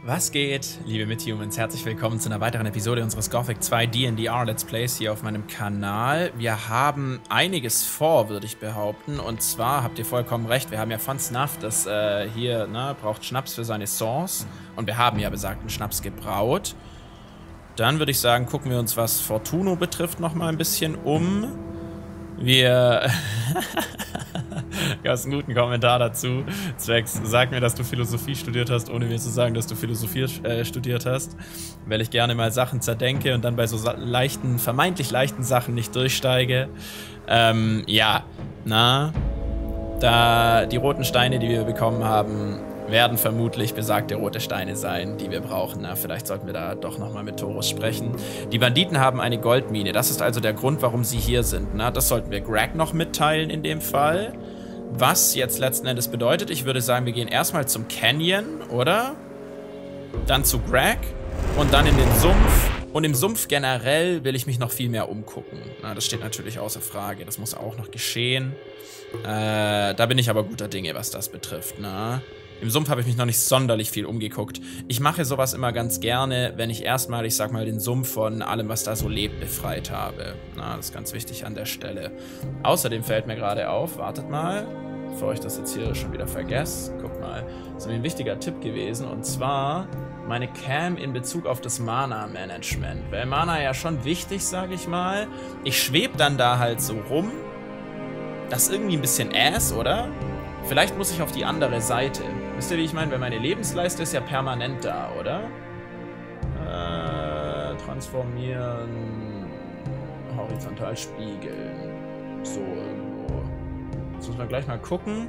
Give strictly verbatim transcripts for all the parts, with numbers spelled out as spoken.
Was geht, liebe Mithumans? Herzlich willkommen zu einer weiteren Episode unseres Gothic zwei D and D R Let's Plays hier auf meinem Kanal. Wir haben einiges vor, würde ich behaupten. Und zwar habt ihr vollkommen recht, wir haben ja von Snuff, das äh, hier ne, braucht Schnaps für seine Songs. Und wir haben ja besagten Schnaps gebraut. Dann würde ich sagen, gucken wir uns, was Fortuno betrifft, noch mal ein bisschen um. Wir... Du hast einen guten Kommentar dazu. Zwecks, sag mir, dass du Philosophie studiert hast, ohne mir zu sagen, dass du Philosophie äh, studiert hast. Weil ich gerne mal Sachen zerdenke und dann bei so leichten, vermeintlich leichten Sachen nicht durchsteige. Ähm, ja, na, da die roten Steine, die wir bekommen haben, werden vermutlich besagte rote Steine sein, die wir brauchen. Na, vielleicht sollten wir da doch nochmal mit Taurus sprechen. Die Banditen haben eine Goldmine. Das ist also der Grund, warum sie hier sind. Na, das sollten wir Greg noch mitteilen in dem Fall. Was jetzt letzten Endes bedeutet, ich würde sagen, wir gehen erstmal zum Canyon, oder? Dann zu Greg und dann in den Sumpf. Und im Sumpf generell will ich mich noch viel mehr umgucken. Na, das steht natürlich außer Frage. Das muss auch noch geschehen. Äh, da bin ich aber guter Dinge, was das betrifft. Na? Im Sumpf habe ich mich noch nicht sonderlich viel umgeguckt. Ich mache sowas immer ganz gerne, wenn ich erstmal, ich sag mal, den Sumpf von allem, was da so lebt, befreit habe. Na, das ist ganz wichtig an der Stelle. Außerdem fällt mir gerade auf, wartet mal, bevor ich das jetzt hier schon wieder vergesse. Guck mal, das ist mir ein wichtiger Tipp gewesen. Und zwar meine Cam in Bezug auf das Mana-Management. Weil Mana ja schon wichtig, sage ich mal. Ich schwebe dann da halt so rum. Das ist irgendwie ein bisschen ass, oder? Vielleicht muss ich auf die andere Seite. Wisst ihr, wie ich meine? Weil meine Lebensleiste ist ja permanent da, oder? Äh, transformieren. Horizontal spiegeln. So irgendwo. Jetzt muss man gleich mal gucken.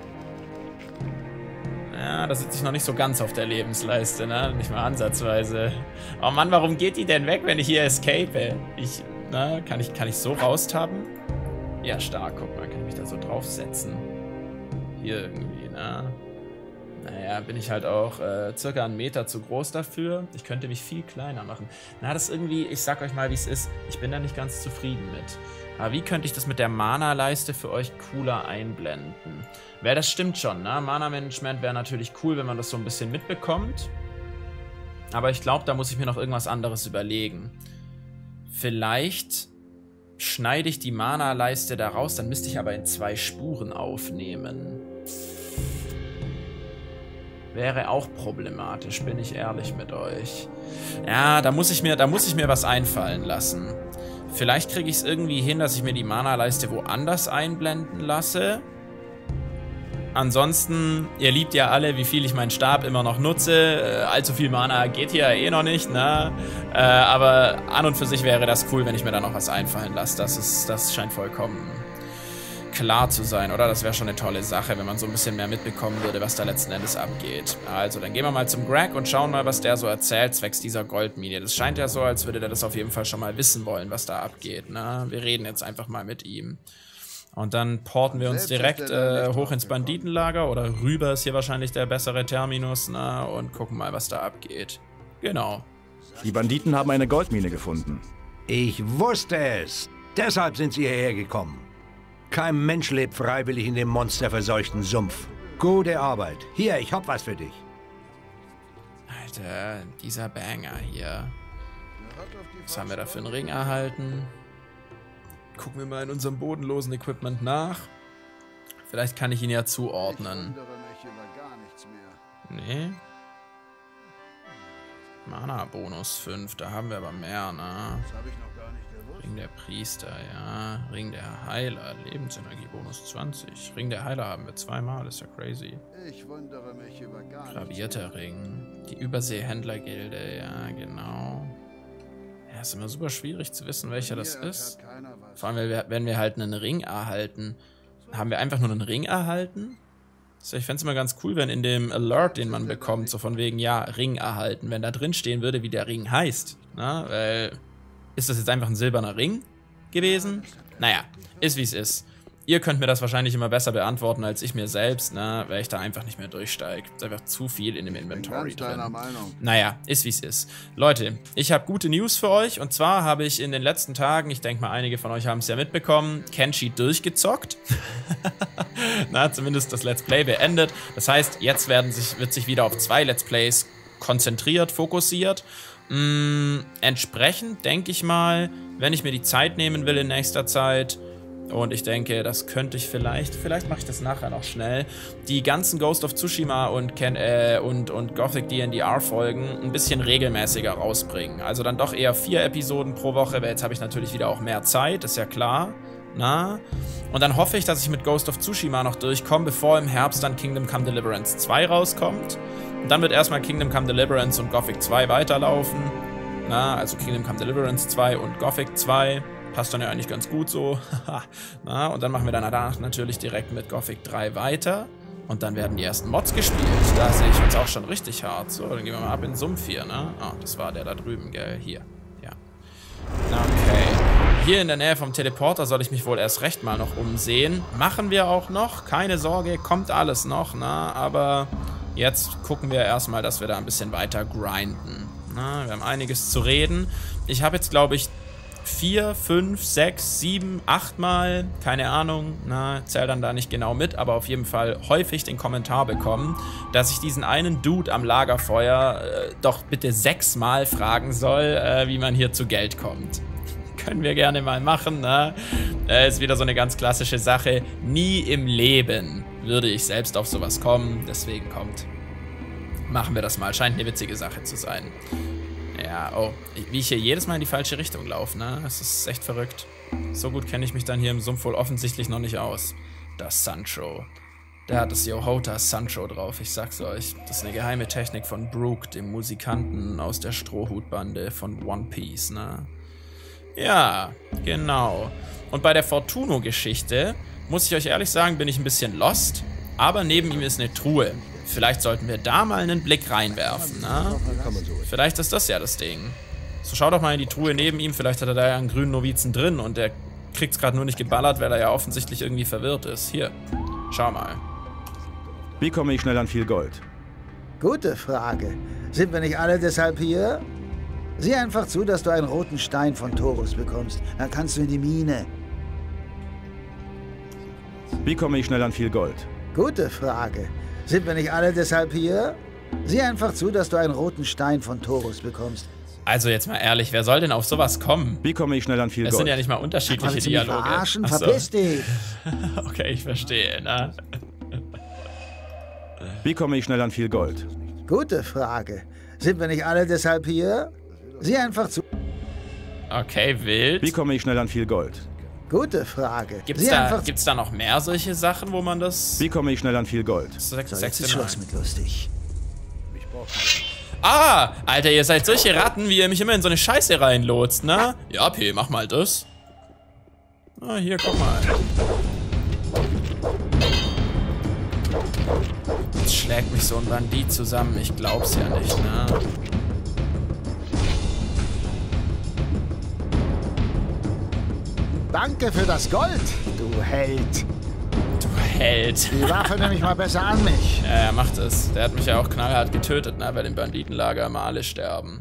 Ja, da sitze ich noch nicht so ganz auf der Lebensleiste, ne? Nicht mal ansatzweise. Oh Mann, warum geht die denn weg, wenn ich hier escape? Ich, na, kann ich, kann ich so raustappen? Ja, stark. Guck mal, kann ich mich da so draufsetzen. Hier irgendwie, ne? Naja, bin ich halt auch äh, circa einen Meter zu groß dafür. Ich könnte mich viel kleiner machen. Na, das ist irgendwie, ich sag euch mal, wie es ist. Ich bin da nicht ganz zufrieden mit. Aber wie könnte ich das mit der Mana-Leiste für euch cooler einblenden? Weil das stimmt schon, ne? Mana-Management wäre natürlich cool, wenn man das so ein bisschen mitbekommt. Aber ich glaube, da muss ich mir noch irgendwas anderes überlegen. Vielleicht schneide ich die Mana-Leiste da raus, dann müsste ich aber in zwei Spuren aufnehmen. Wäre auch problematisch, bin ich ehrlich mit euch. Ja, da muss ich mir, da muss ich mir was einfallen lassen. Vielleicht kriege ich es irgendwie hin, dass ich mir die Mana-Leiste woanders einblenden lasse. Ansonsten, ihr liebt ja alle, wie viel ich meinen Stab immer noch nutze. Äh, allzu viel Mana geht hier eh noch nicht, ne? Äh, aber an und für sich wäre das cool, wenn ich mir da noch was einfallen lasse. Das ist, das scheint vollkommen klar zu sein, oder? Das wäre schon eine tolle Sache, wenn man so ein bisschen mehr mitbekommen würde, was da letzten Endes abgeht. Also, dann gehen wir mal zum Greg und schauen mal, was der so erzählt, zwecks dieser Goldmine. Das scheint ja so, als würde der das auf jeden Fall schon mal wissen wollen, was da abgeht, ne? Wir reden jetzt einfach mal mit ihm. Und dann porten wir uns direkt äh, hoch ins Banditenlager, oder rüber ist hier wahrscheinlich der bessere Terminus, ne? Und gucken mal, was da abgeht. Genau. Die Banditen haben eine Goldmine gefunden. Ich wusste es. Deshalb sind sie hierher gekommen. Kein Mensch lebt freiwillig in dem monsterverseuchten Sumpf. Gute Arbeit. Hier, ich hab was für dich. Alter, dieser Banger hier. Was haben wir da für einen Ring erhalten? Gucken wir mal in unserem bodenlosen Equipment nach. Vielleicht kann ich ihn ja zuordnen. Nee. Mana-Bonus fünf, da haben wir aber mehr, ne? Ring der Priester, ja. Ring der Heiler, Lebensenergie-Bonus zwanzig. Ring der Heiler haben wir zweimal, ist ja crazy. Gravierter Ring. Die Überseehändlergilde, ja, genau. Ja, ist immer super schwierig zu wissen, welcher das ist. Vor allem, wenn wir, wenn wir halt einen Ring erhalten. Haben wir einfach nur einen Ring erhalten? Also ich fände es immer ganz cool, wenn in dem Alert, den man bekommt, so von wegen, ja, Ring erhalten, wenn da drin stehen würde, wie der Ring heißt. Na, weil, ist das jetzt einfach ein silberner Ring gewesen? Naja, ist wie es ist. Ihr könnt mir das wahrscheinlich immer besser beantworten als ich mir selbst, ne, weil ich da einfach nicht mehr durchsteige. Ist einfach zu viel in dem Inventory drin. Naja, ist wie es ist. Leute, ich habe gute News für euch. Und zwar habe ich in den letzten Tagen, ich denke mal einige von euch haben es ja mitbekommen, Kenshi durchgezockt. Na, zumindest das Let's Play beendet. Das heißt, jetzt werden sich, wird sich wieder auf zwei Let's Plays konzentriert, fokussiert. Mm, entsprechend denke ich mal, wenn ich mir die Zeit nehmen will in nächster Zeit, und ich denke, das könnte ich vielleicht, vielleicht mache ich das nachher noch schnell, die ganzen Ghost of Tsushima und, Ken, äh, und, und Gothic D and D R Folgen ein bisschen regelmäßiger rausbringen. Also dann doch eher vier Episoden pro Woche, weil jetzt habe ich natürlich wieder auch mehr Zeit, ist ja klar. Na? Und dann hoffe ich, dass ich mit Ghost of Tsushima noch durchkomme, bevor im Herbst dann Kingdom Come Deliverance zwei rauskommt. Und dann wird erstmal Kingdom Come Deliverance und Gothic zwei weiterlaufen. Na, also Kingdom Come Deliverance zwei und Gothic zwei. Passt dann ja eigentlich ganz gut so. Na, und dann machen wir dann danach natürlich direkt mit Gothic drei weiter. Und dann werden die ersten Mods gespielt. Da sehe ich uns auch schon richtig hart. So, dann gehen wir mal ab in den Sumpf hier, ne? Ah, das war der da drüben, gell? Hier. Ja. Okay. Hier in der Nähe vom Teleporter soll ich mich wohl erst recht mal noch umsehen. Machen wir auch noch. Keine Sorge, kommt alles noch, na? Aber jetzt gucken wir erstmal, dass wir da ein bisschen weiter grinden. Na, wir haben einiges zu reden. Ich habe jetzt, glaube ich, vier, fünf, sechs, sieben, acht Mal, keine Ahnung, na, zähl dann da nicht genau mit, aber auf jeden Fall häufig den Kommentar bekommen, dass ich diesen einen Dude am Lagerfeuer äh, doch bitte sechsmal fragen soll, äh, wie man hier zu Geld kommt. Können wir gerne mal machen, ne? Äh, ist wieder so eine ganz klassische Sache. Nie im Leben würde ich selbst auf sowas kommen, deswegen kommt. Machen wir das mal, scheint eine witzige Sache zu sein. Ja, oh, wie ich hier jedes Mal in die falsche Richtung laufe, ne? Das ist echt verrückt. So gut kenne ich mich dann hier im Sumpf wohl offensichtlich noch nicht aus. Das Sancho. Der hat das Yohota Sancho drauf, ich sag's euch. Das ist eine geheime Technik von Brook, dem Musikanten aus der Strohhutbande von One Piece, ne? Ja, genau. Und bei der Fortuno-Geschichte, muss ich euch ehrlich sagen, bin ich ein bisschen lost. Aber neben ihm ist eine Truhe. Vielleicht sollten wir da mal einen Blick reinwerfen, ne? Vielleicht ist das ja das Ding. So, schau doch mal in die Truhe neben ihm. Vielleicht hat er da ja einen grünen Novizen drin und der kriegt's gerade nur nicht geballert, weil er ja offensichtlich irgendwie verwirrt ist. Hier, schau mal. Wie komme ich schnell an viel Gold? Gute Frage. Sind wir nicht alle deshalb hier? Sieh einfach zu, dass du einen roten Stein von Taurus bekommst. Dann kannst du in die Mine. Wie komme ich schnell an viel Gold? Gute Frage. Sind wir nicht alle deshalb hier? Sieh einfach zu, dass du einen roten Stein von Taurus bekommst. Also jetzt mal ehrlich, wer soll denn auf sowas kommen? Wie komme ich schnell an viel Das Gold? sind ja nicht mal unterschiedliche Wolltest du mich Dialoge. verarschen? Ach so. Verpiss dich! Okay, ich verstehe, ne? Wie komme ich schnell an viel Gold? Gute Frage. Sind wir nicht alle deshalb hier? Sieh einfach zu. Okay, wild. Wie komme ich schnell an viel Gold? Gute Frage. Gibt's Sieh da, einfach gibt's da noch mehr solche Sachen, wo man das... Wie komme ich schnell an viel Gold? Sechs, So, sechs jetzt ist Schluss mit lustig. Ah, Alter, ihr seid solche Ratten, wie ihr mich immer in so eine Scheiße reinlotst, ne? Ja, P, mach mal das. Ah, hier, guck mal. Jetzt schlägt mich so ein Bandit zusammen, ich glaub's ja nicht, ne? Danke für das Gold, du Held. Du Held. Die Waffe nehme ich mal besser an mich. Ja, er macht es. Der hat mich ja auch knallhart getötet, ne? Bei dem Banditenlager immer alle sterben.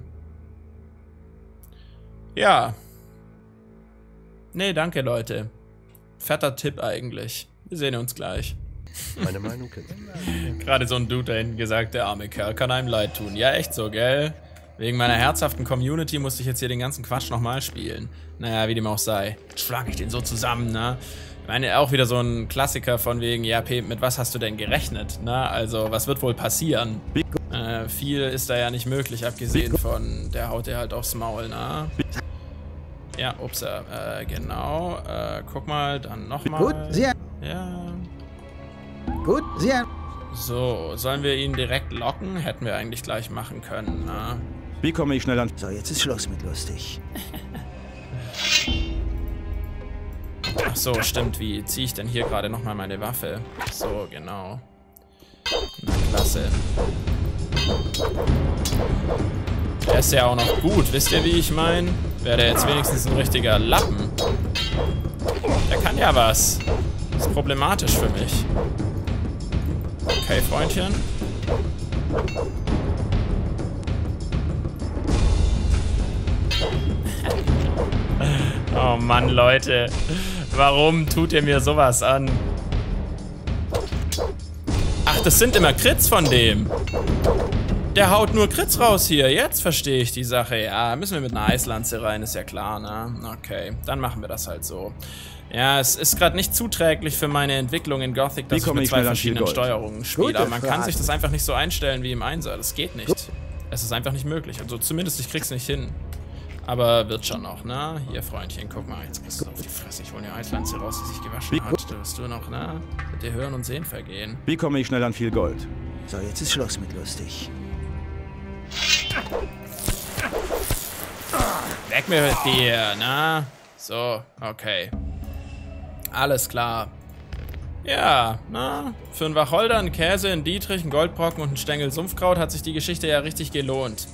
Ja. Nee, danke, Leute. Fetter Tipp eigentlich. Wir sehen uns gleich. Meine Meinung kennt ihr. Gerade so ein Dude da hinten gesagt, der arme Kerl kann einem leid tun. Ja, echt so, gell? Wegen meiner herzhaften Community musste ich jetzt hier den ganzen Quatsch nochmal spielen. Naja, wie dem auch sei. Jetzt schlage ich den so zusammen, ne? Ich meine, auch wieder so ein Klassiker von wegen, ja, P, mit was hast du denn gerechnet, ne? Also, was wird wohl passieren? Äh, viel ist da ja nicht möglich, abgesehen von, der haut dir halt aufs Maul, ne? Ja, ups, äh, genau. Äh, guck mal, dann nochmal. Gut, sieh an. Ja. Gut, sieh an. So, sollen wir ihn direkt locken? Hätten wir eigentlich gleich machen können, ne? Wie komme ich schnell an... So, jetzt ist Schluss mit lustig. Ach so, stimmt. Wie ziehe ich denn hier gerade nochmal meine Waffe? So, genau. Na, klasse. Der ist ja auch noch gut. Wisst ihr, wie ich meine? Wäre der jetzt wenigstens ein richtiger Lappen. Der kann ja was. Das ist problematisch für mich. Okay, Freundchen. Oh Mann, Leute. Warum tut ihr mir sowas an? Ach, das sind immer Crits von dem. der haut nur Crits raus hier. Jetzt verstehe ich die Sache. Ja, müssen wir mit einer Eislanze rein, ist ja klar, ne? Okay, dann machen wir das halt so. Ja, es ist gerade nicht zuträglich für meine Entwicklung in Gothic, dass ich mit zwei verschiedenen Steuerungen spiele. Aber man kann sich das einfach nicht so einstellen wie im Einser. Das geht nicht. Es ist einfach nicht möglich. Also zumindest ich krieg's nicht hin. Aber wird schon noch, ne? Hier, Freundchen, guck mal, jetzt kriegst du auf die Fresse. Ich hole eine Eislanze raus, die sich gewaschen hat. Da wirst du noch, ne? Mit dir hören und sehen vergehen. Wie komme ich schnell an viel Gold? So, jetzt ist Schluss mit lustig. Weg mit dir, ne? So, okay. Alles klar. Ja, na, für einen Wacholder, einen Käse, einen Dietrich, einen Goldbrocken und einen Stängel Sumpfkraut hat sich die Geschichte ja richtig gelohnt.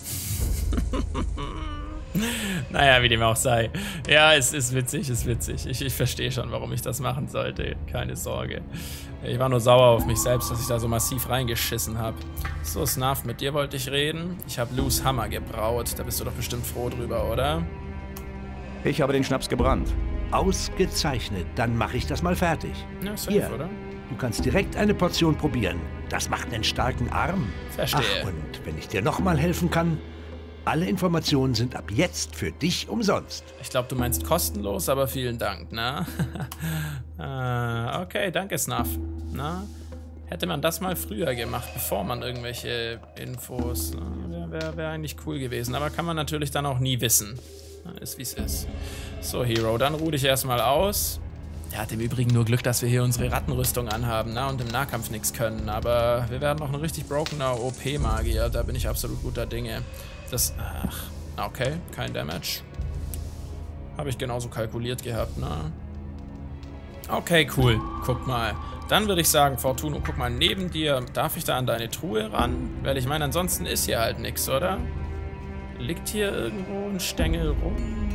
Naja, wie dem auch sei. Ja, es ist witzig, ist witzig. Ich, ich verstehe schon, warum ich das machen sollte. Keine Sorge. Ich war nur sauer auf mich selbst, dass ich da so massiv reingeschissen habe. So, Snuff, mit dir wollte ich reden. Ich habe Lou's Hammer gebraut. Da bist du doch bestimmt froh drüber, oder? Ich habe den Schnaps gebrannt. Ausgezeichnet, dann mache ich das mal fertig. Ja, safe, Hier, oder? du kannst direkt eine Portion probieren. Das macht einen starken Arm. Verstehe. Ach, und wenn ich dir nochmal helfen kann, alle Informationen sind ab jetzt für dich umsonst. Ich glaube, du meinst kostenlos, aber vielen Dank, ne? äh, okay, danke, Snuff. Na, hätte man das mal früher gemacht, bevor man irgendwelche Infos... Wäre wär, wär eigentlich cool gewesen, aber kann man natürlich dann auch nie wissen. Ist wie es ist. So, Hero, dann ruh dich erstmal aus. Der hat im Übrigen nur Glück, dass wir hier unsere Rattenrüstung anhaben, ne? Und im Nahkampf nichts können. Aber wir werden noch ein richtig brokener O P-Magier. Da bin ich absolut guter Dinge. Das... Ach, okay, kein Damage. Habe ich genauso kalkuliert gehabt, ne? Okay, cool. Guck mal. Dann würde ich sagen, Fortuno, guck mal, neben dir, darf ich da an deine Truhe ran? Weil ich meine, ansonsten ist hier halt nichts, oder? Liegt hier irgendwo ein Stängel rum?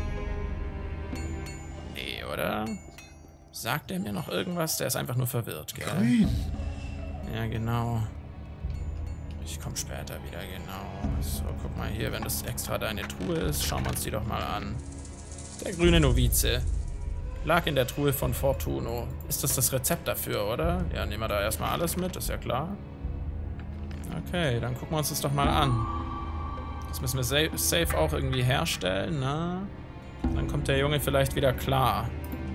Nee, oder? Sagt er mir noch irgendwas? Der ist einfach nur verwirrt, gell? Grün. Ja, genau. Ich komme später wieder, genau. So, guck mal hier, wenn das extra deine Truhe ist, schauen wir uns die doch mal an. Der grüne Novize. Lag in der Truhe von Fortuno. Ist das das Rezept dafür, oder? Ja, nehmen wir da erstmal alles mit, ist ja klar. Okay, dann gucken wir uns das doch mal an. Das müssen wir safe, safe auch irgendwie herstellen, ne? Dann kommt der Junge vielleicht wieder klar.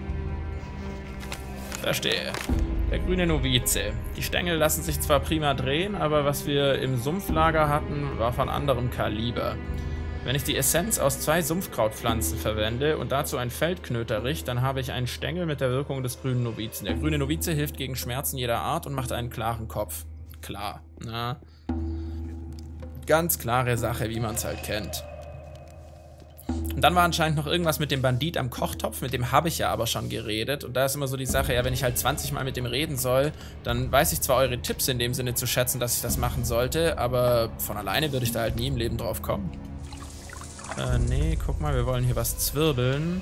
Verstehe. Der grüne Novize. Die Stängel lassen sich zwar prima drehen, aber was wir im Sumpflager hatten, war von anderem Kaliber. Wenn ich die Essenz aus zwei Sumpfkrautpflanzen verwende und dazu ein Feldknöterich, dann habe ich einen Stängel mit der Wirkung des grünen Novizen. Der grüne Novize hilft gegen Schmerzen jeder Art und macht einen klaren Kopf. Klar, na? Ganz klare Sache, wie man es halt kennt. Und dann war anscheinend noch irgendwas mit dem Bandit am Kochtopf, mit dem habe ich ja aber schon geredet. Und da ist immer so die Sache, ja, wenn ich halt zwanzig Mal mit dem reden soll, dann weiß ich zwar eure Tipps in dem Sinne zu schätzen, dass ich das machen sollte, aber von alleine würde ich da halt nie im Leben drauf kommen. Äh, nee, guck mal, wir wollen hier was zwirbeln.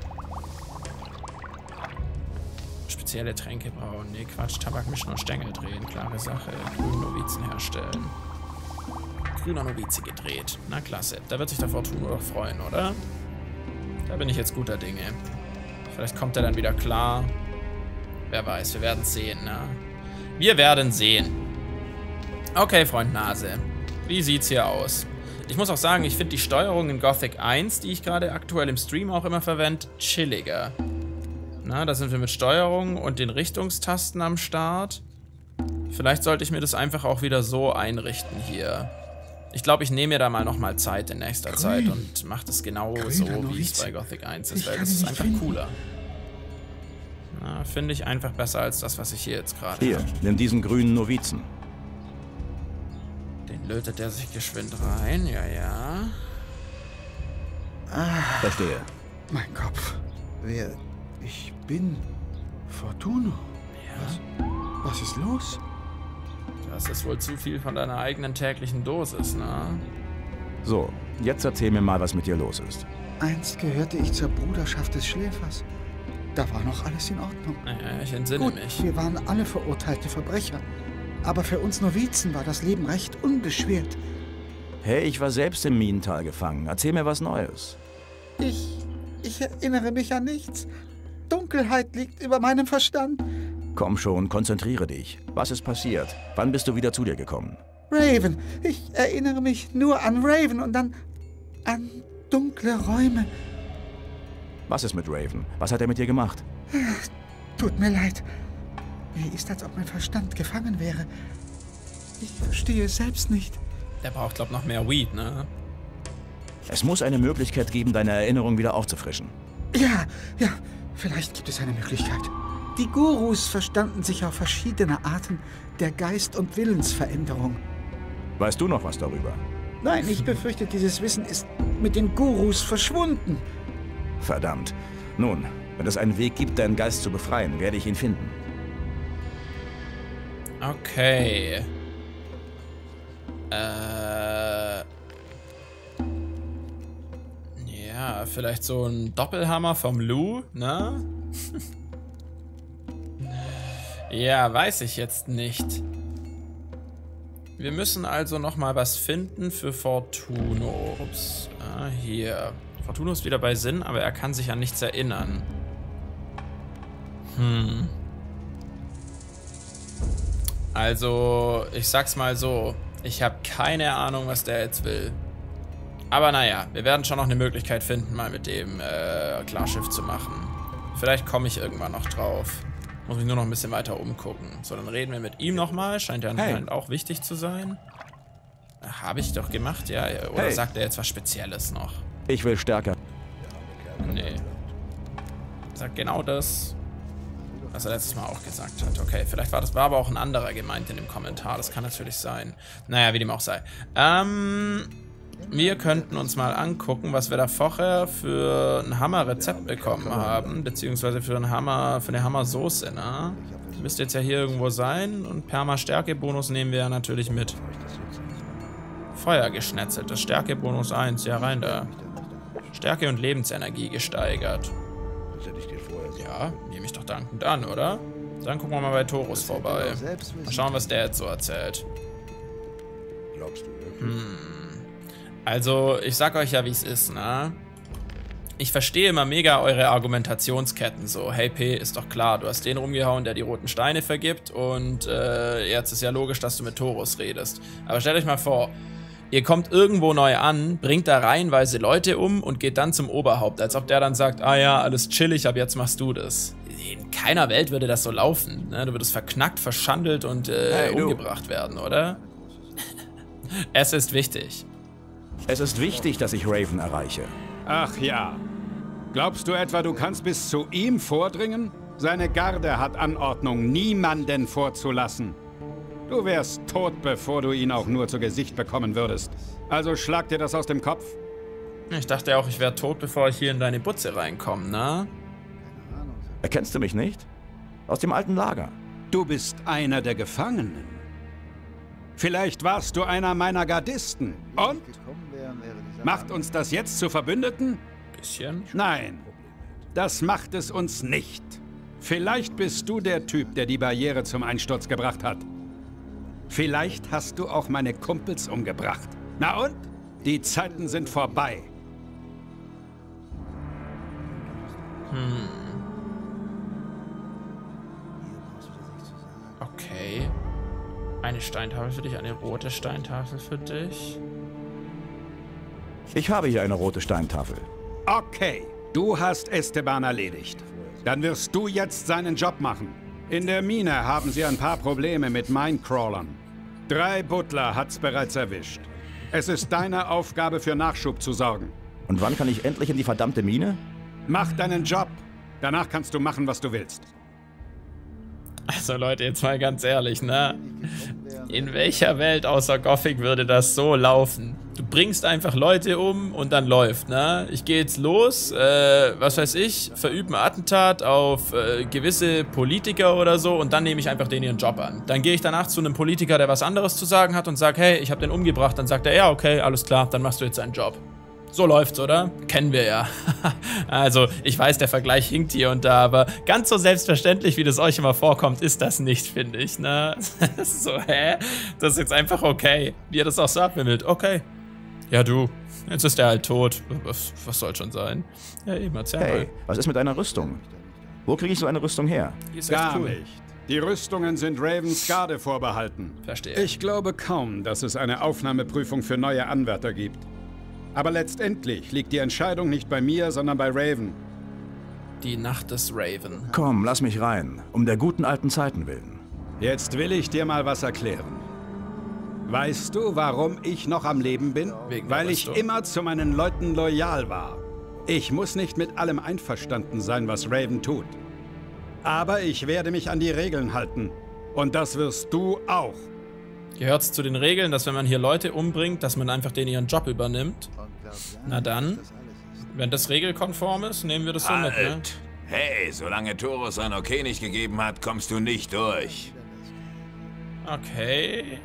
Spezielle Tränke brauen. Nee, Quatsch, Tabak mischen und Stängel drehen. Klare Sache. Grünen Novizen herstellen. Grüner Novize gedreht. Na klasse. Da wird sich der Fortuno doch freuen, oder? Da bin ich jetzt guter Dinge. Vielleicht kommt er dann wieder klar. Wer weiß, wir werden sehen, ne? Wir werden sehen. Okay, Freund Nase. Wie sieht's hier aus? Ich muss auch sagen, ich finde die Steuerung in Gothic eins, die ich gerade aktuell im Stream auch immer verwende, chilliger. Na, da sind wir mit Steuerung und den Richtungstasten am Start. Vielleicht sollte ich mir das einfach auch wieder so einrichten hier. Ich glaube, ich nehme mir da mal nochmal Zeit in nächster Grün. Zeit und mache das genau Grüner so, wie es bei Gothic eins ist, weil das ist einfach finden. cooler. Finde ich einfach besser als das, was ich hier jetzt gerade Hier, habe. Nimm diesen grünen Novizen. Den lötet er sich geschwind rein, ja, ja. Ah, Verstehe. Mein Kopf. Wer... Ich bin... Fortuno. Ja. Was, was ist los? Das ist wohl zu viel von deiner eigenen täglichen Dosis, ne? So, jetzt erzähl mir mal, was mit dir los ist. Einst gehörte ich zur Bruderschaft des Schläfers. Da war noch alles in Ordnung. Ja, ich entsinne Gut, mich. Wir waren alle verurteilte Verbrecher. Aber für uns Novizen war das Leben recht unbeschwert. Hey, ich war selbst im Minental gefangen. Erzähl mir was Neues. Ich... ich erinnere mich an nichts. Dunkelheit liegt über meinem Verstand. Komm schon, konzentriere dich. Was ist passiert? Wann bist du wieder zu dir gekommen? Raven. Ich erinnere mich nur an Raven und dann an dunkle Räume. Was ist mit Raven? Was hat er mit dir gemacht? Tut mir leid. Mir ist, als ob mein Verstand gefangen wäre. Ich verstehe es selbst nicht. Der braucht, glaub ich, noch mehr Weed, ne? Es muss eine Möglichkeit geben, deine Erinnerung wieder aufzufrischen. Ja, ja, vielleicht gibt es eine Möglichkeit. Die Gurus verstanden sich auf verschiedene Arten der Geist- und Willensveränderung. Weißt du noch was darüber? Nein, ich befürchte, dieses Wissen ist mit den Gurus verschwunden. Verdammt. Nun, wenn es einen Weg gibt, deinen Geist zu befreien, werde ich ihn finden. Okay. Äh... Ja, vielleicht so ein Doppelhammer vom Lou, ne? Ja, weiß ich jetzt nicht. Wir müssen also noch mal was finden für Fortuno. Ups. Ah, hier. Fortuno ist wieder bei Sinn, aber er kann sich an nichts erinnern. Hm. Also, ich sag's mal so. Ich habe keine Ahnung, was der jetzt will. Aber naja, wir werden schon noch eine Möglichkeit finden, mal mit dem äh, Klarschiff zu machen. Vielleicht komme ich irgendwann noch drauf. Muss mich nur noch ein bisschen weiter umgucken. So, dann reden wir mit ihm nochmal. Scheint ja anscheinend hey. auch wichtig zu sein. Habe ich doch gemacht, ja. Oder hey. sagt er jetzt was Spezielles noch? Ich will stärker. Nee. Sagt genau das, was er letztes Mal auch gesagt hat. Okay, vielleicht war das war aber auch ein anderer gemeint in dem Kommentar. Das kann natürlich sein. Naja, wie dem auch sei. Ähm... Wir könnten uns mal angucken, was wir da vorher für ein Hammer-Rezept bekommen haben, beziehungsweise für, einen Hammer, für eine Hammer-Soße, ne? Die müsste jetzt ja hier irgendwo sein und Perma-Stärke-Bonus nehmen wir ja natürlich mit. Feuer geschnetzelt, das Stärke-Bonus eins, ja rein da. Stärke und Lebensenergie gesteigert. Ja, nehme ich doch dankend an, oder? Dann gucken wir mal bei Torus vorbei. Mal schauen, was der jetzt so erzählt. Hm... Also, ich sag euch ja, wie es ist, ne? Ich verstehe immer mega eure Argumentationsketten so. Hey P, ist doch klar, du hast den rumgehauen, der die roten Steine vergibt und äh, jetzt ist ja logisch, dass du mit Torus redest. Aber stellt euch mal vor, ihr kommt irgendwo neu an, bringt da reihenweise Leute um und geht dann zum Oberhaupt, als ob der dann sagt, ah ja, alles chillig, ab jetzt machst du das. In keiner Welt würde das so laufen, ne? Du würdest verknackt, verschandelt und äh, hey, umgebracht werden, oder? Es ist wichtig. Es ist wichtig, dass ich Raven erreiche. Ach ja. Glaubst du etwa, du kannst bis zu ihm vordringen? Seine Garde hat Anordnung, niemanden vorzulassen. Du wärst tot, bevor du ihn auch nur zu Gesicht bekommen würdest. Also schlag dir das aus dem Kopf. Ich dachte auch, ich wäre tot, bevor ich hier in deine Butze reinkomme, ne? Erkennst du mich nicht? Aus dem alten Lager. Du bist einer der Gefangenen. Vielleicht warst du einer meiner Gardisten. Und? Macht uns das jetzt zu Verbündeten? Bisschen. Nein, das macht es uns nicht. Vielleicht bist du der Typ, der die Barriere zum Einsturz gebracht hat. Vielleicht hast du auch meine Kumpels umgebracht. Na und? Die Zeiten sind vorbei. Hm. Okay. Eine Steintafel für dich, eine rote Steintafel für dich. Ich habe hier eine rote Steintafel. Okay, du hast Esteban erledigt. Dann wirst du jetzt seinen Job machen. In der Mine haben sie ein paar Probleme mit Minecrawlern. Drei Butler hat's bereits erwischt. Es ist deine Aufgabe, für Nachschub zu sorgen. Und wann kann ich endlich in die verdammte Mine? Mach deinen Job. Danach kannst du machen, was du willst. Also Leute, jetzt mal ganz ehrlich, ne? In welcher Welt außer Gothic würde das so laufen? Du bringst einfach Leute um und dann läuft, ne? Ich gehe jetzt los, äh, was weiß ich, verübe ein Attentat auf äh, gewisse Politiker oder so und dann nehme ich einfach den ihren Job an. Dann gehe ich danach zu einem Politiker, der was anderes zu sagen hat und sage, hey, ich habe den umgebracht. Dann sagt er, ja, okay, alles klar, dann machst du jetzt einen Job. So läuft's, oder? Kennen wir ja. Also, ich weiß, der Vergleich hinkt hier und da, aber ganz so selbstverständlich, wie das euch immer vorkommt, ist das nicht, finde ich, ne? Das ist so, hä? Das ist jetzt einfach okay. Wie ihr das auch so abwimmelt. Okay. Ja, du. Jetzt ist er halt tot. Was, was soll schon sein? Ja, eben, erzähl Hey, mal. was ist mit deiner Rüstung? Wo kriege ich so eine Rüstung her? Die ist echt cool. Gar nicht. Die Rüstungen sind Ravens Garde vorbehalten. Verstehe. Ich glaube kaum, dass es eine Aufnahmeprüfung für neue Anwärter gibt. Aber letztendlich liegt die Entscheidung nicht bei mir, sondern bei Raven. Die Nacht des Raven. Komm, lass mich rein. Um der guten alten Zeiten willen. Jetzt will ich dir mal was erklären. Weißt du, warum ich noch am Leben bin? Wegen der Weil ich Rüstung. immer zu meinen Leuten loyal war. Ich muss nicht mit allem einverstanden sein, was Raven tut. Aber ich werde mich an die Regeln halten. Und das wirst du auch. Gehört es zu den Regeln, dass wenn man hier Leute umbringt, dass man einfach denen ihren Job übernimmt? Na dann, wenn das regelkonform ist, nehmen wir das so mit, ne? Halt! Hey, solange Torus ein Okay nicht gegeben hat, kommst du nicht durch. Okay.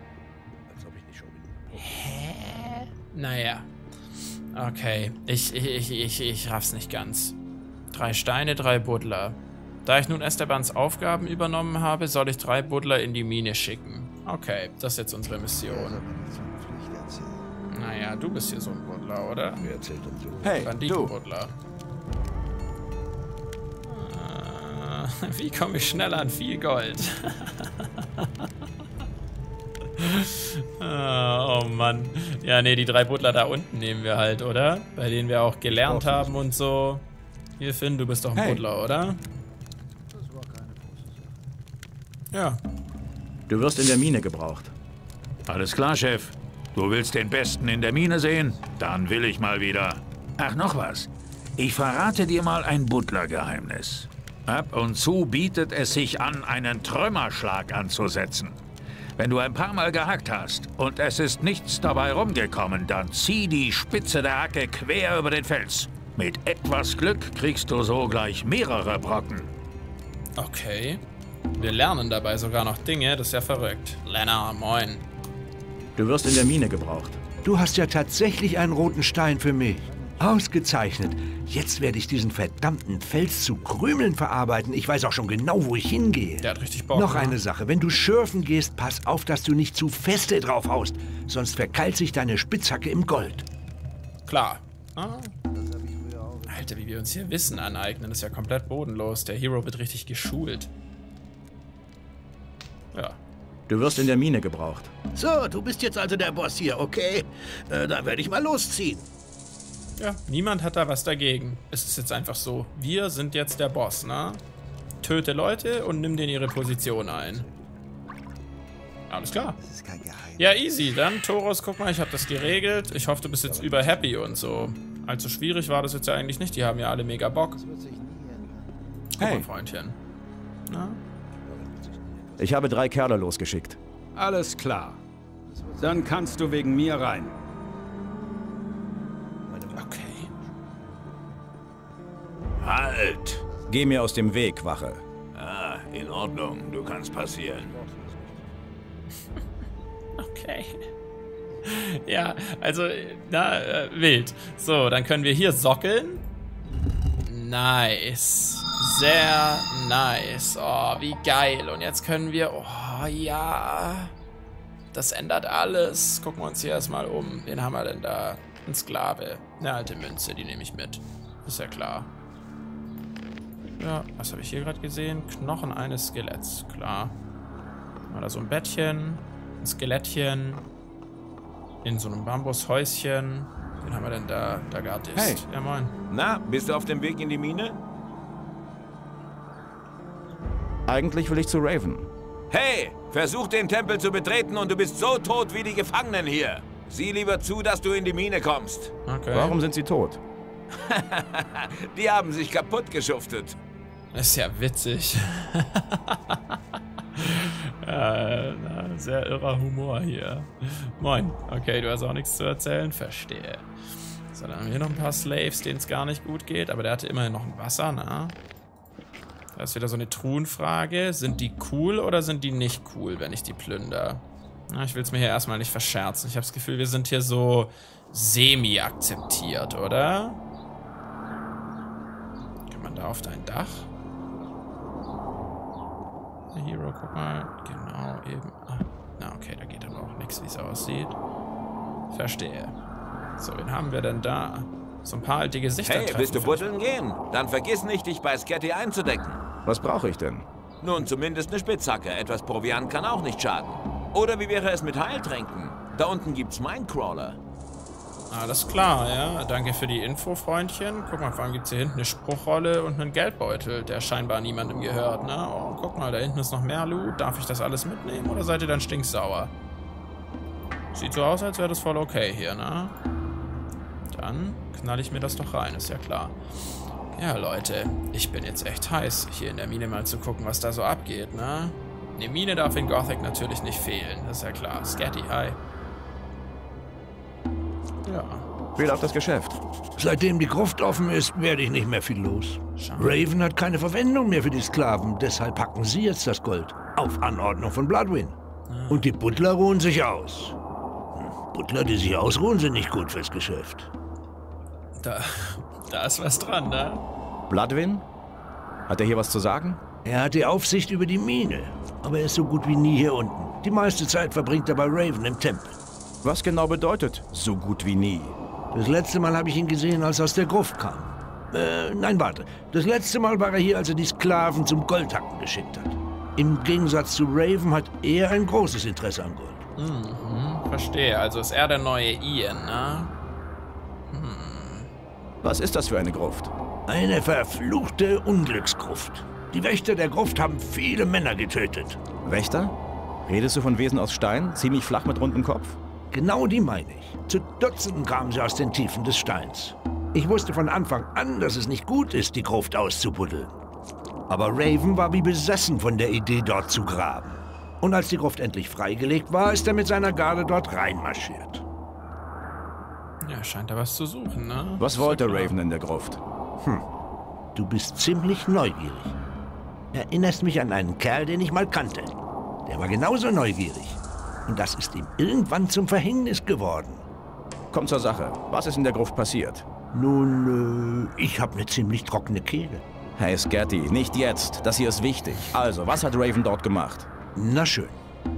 Hä? Naja. Okay, ich, ich, ich, ich, ich raff's nicht ganz. Drei Steine, drei Buddler. Da ich nun Estebans Aufgaben übernommen habe, soll ich drei Buddler in die Mine schicken. Okay, das ist jetzt unsere Mission. Naja, du bist hier so ein Buddler, oder? Wer erzählt uns so? Hey, du. Banditenbuddler. Äh, wie komme ich schnell an viel Gold? Oh Mann. Ja, nee, die drei Buddler da unten nehmen wir halt, oder? Bei denen wir auch gelernt haben und so. Hier, Finn, du bist doch ein Hey. Buddler, oder? Ja. Du wirst in der Mine gebraucht. Alles klar, Chef. Du willst den Besten in der Mine sehen? Dann will ich mal wieder. Ach, noch was. Ich verrate dir mal ein Butler-Geheimnis. Ab und zu bietet es sich an, einen Trümmerschlag anzusetzen. Wenn du ein paar Mal gehackt hast und es ist nichts dabei rumgekommen, dann zieh die Spitze der Hacke quer über den Fels. Mit etwas Glück kriegst du so gleich mehrere Brocken. Okay. Wir lernen dabei sogar noch Dinge, das ist ja verrückt. Lennart, moin. Du wirst in der Mine gebraucht. Du hast ja tatsächlich einen roten Stein für mich. Ausgezeichnet. Jetzt werde ich diesen verdammten Fels zu Krümeln verarbeiten. Ich weiß auch schon genau, wo ich hingehe. Der hat richtig Bock. Noch ne? eine Sache. Wenn du schürfen gehst, pass auf, dass du nicht zu feste drauf haust. Sonst verkeilt sich deine Spitzhacke im Gold. Klar. Ah. Alter, wie wir uns hier Wissen aneignen, ist ja komplett bodenlos. Der Hero wird richtig geschult. Ja. Du wirst in der Mine gebraucht. So, du bist jetzt also der Boss hier, okay? Äh, dann werde ich mal losziehen. Ja, niemand hat da was dagegen. Es ist jetzt einfach so. Wir sind jetzt der Boss, ne? Töte Leute und nimm denen ihre Position ein. Alles klar. Das ist kein Geheimnis. Ja, easy. Dann, Torus, guck mal, ich habe das geregelt. Ich hoffe, du bist jetzt über happy und so. Allzu schwierig war das jetzt ja eigentlich nicht. Die haben ja alle mega Bock. Guck mal, Hey. Freundchen. Na? Ich habe drei Kerle losgeschickt. Alles klar. Dann kannst du wegen mir rein. Okay. Halt! Geh mir aus dem Weg, Wache. Ah, in Ordnung. Du kannst passieren. Okay. Ja, also, na, äh, wild. So, dann können wir hier sockeln. Nice. Sehr nice. Oh, wie geil. Und jetzt können wir... Oh, ja. Das ändert alles. Gucken wir uns hier erstmal um. Wen haben wir denn da? Ein Sklave. Eine alte Münze, die nehme ich mit. Ist ja klar. Ja, was habe ich hier gerade gesehen? Knochen eines Skeletts. Klar. Oder so ein Bettchen. Ein Skelettchen. In so einem Bambushäuschen. Wen haben wir denn da? Der Gardist. Hey. Ja, moin. Na, bist du auf dem Weg in die Mine? Eigentlich will ich zu Raven. Hey, versuch den Tempel zu betreten und du bist so tot wie die Gefangenen hier. Sieh lieber zu, dass du in die Mine kommst. Okay. Warum sind sie tot? Die haben sich kaputt geschuftet. Das ist ja witzig. äh, na, sehr irrer Humor hier. Moin. Okay, du hast auch nichts zu erzählen? Verstehe. So, dann haben wir hier noch ein paar Slaves, denen es gar nicht gut geht. Aber der hatte immerhin noch ein Wasser, ne? Da ist wieder so eine Truhenfrage. Sind die cool oder sind die nicht cool, wenn ich die plünder? Na, ich will es mir hier erstmal nicht verscherzen. Ich habe das Gefühl, wir sind hier so semi-akzeptiert, oder? Kann man da auf dein Dach? Der Hero, guck mal. Genau, eben. Ah, na, okay, da geht aber auch nichts, wie es aussieht. Verstehe. So, wen haben wir denn da? So ein paar alte Gesichter. Hey, treffen, willst du finde ich. buddeln gehen? Dann vergiss nicht, dich bei Sketty einzudecken. Was brauche ich denn? Nun, zumindest eine Spitzhacke. Etwas Proviant kann auch nicht schaden. Oder wie wäre es mit Heiltränken? Da unten gibt's Minecrawler. Alles klar, ja. Danke für die Info, Freundchen. Guck mal, vor allem gibt es hier hinten eine Spruchrolle und einen Geldbeutel, der scheinbar niemandem gehört, ne? Oh, guck mal, da hinten ist noch mehr Loot. Darf ich das alles mitnehmen oder seid ihr dann stinksauer? Sieht so aus, als wäre das voll okay hier, ne? Dann knall ich mir das doch rein, ist ja klar. Ja, Leute, ich bin jetzt echt heiß, hier in der Mine mal zu gucken, was da so abgeht, ne? Eine Mine darf in Gothic natürlich nicht fehlen, das ist ja klar. Scatty, hi. Ja. Wie läuft das Geschäft? Seitdem die Gruft offen ist, werde ich nicht mehr viel los. Schade. Raven hat keine Verwendung mehr für die Sklaven, deshalb packen sie jetzt das Gold. Auf Anordnung von Bloodwind. Ah. Und die Butler ruhen sich aus. Butler, die sich ausruhen, sind nicht gut fürs Geschäft. Da, da ist was dran, ne? Bloodwind? Hat er hier was zu sagen? Er hat die Aufsicht über die Mine, aber er ist so gut wie nie hier unten. Die meiste Zeit verbringt er bei Raven im Tempel. Was genau bedeutet so gut wie nie? Das letzte Mal habe ich ihn gesehen, als er aus der Gruft kam. Äh, nein, warte. Das letzte Mal war er hier, als er die Sklaven zum Goldhacken geschickt hat. Im Gegensatz zu Raven hat er ein großes Interesse an Gold. Mhm, verstehe. Also ist er der neue Ian, ne? Hm. Was ist das für eine Gruft? Eine verfluchte Unglücksgruft. Die Wächter der Gruft haben viele Männer getötet. Wächter? Redest du von Wesen aus Stein? Ziemlich flach mit rundem Kopf? Genau die meine ich. Zu Dutzenden kamen sie aus den Tiefen des Steins. Ich wusste von Anfang an, dass es nicht gut ist, die Gruft auszubuddeln. Aber Raven war wie besessen von der Idee, dort zu graben. Und als die Gruft endlich freigelegt war, ist er mit seiner Garde dort reinmarschiert. Ja, scheint da was zu suchen, ne? Was wollte Raven in der Gruft? Hm, du bist ziemlich neugierig. Erinnerst mich an einen Kerl, den ich mal kannte. Der war genauso neugierig. Und das ist ihm irgendwann zum Verhängnis geworden. Komm zur Sache. Was ist in der Gruft passiert? Nun, äh, ich habe eine ziemlich trockene Kehle. Hey, Scatty, nicht jetzt. Das hier ist wichtig. Also, was hat Raven dort gemacht? Na schön.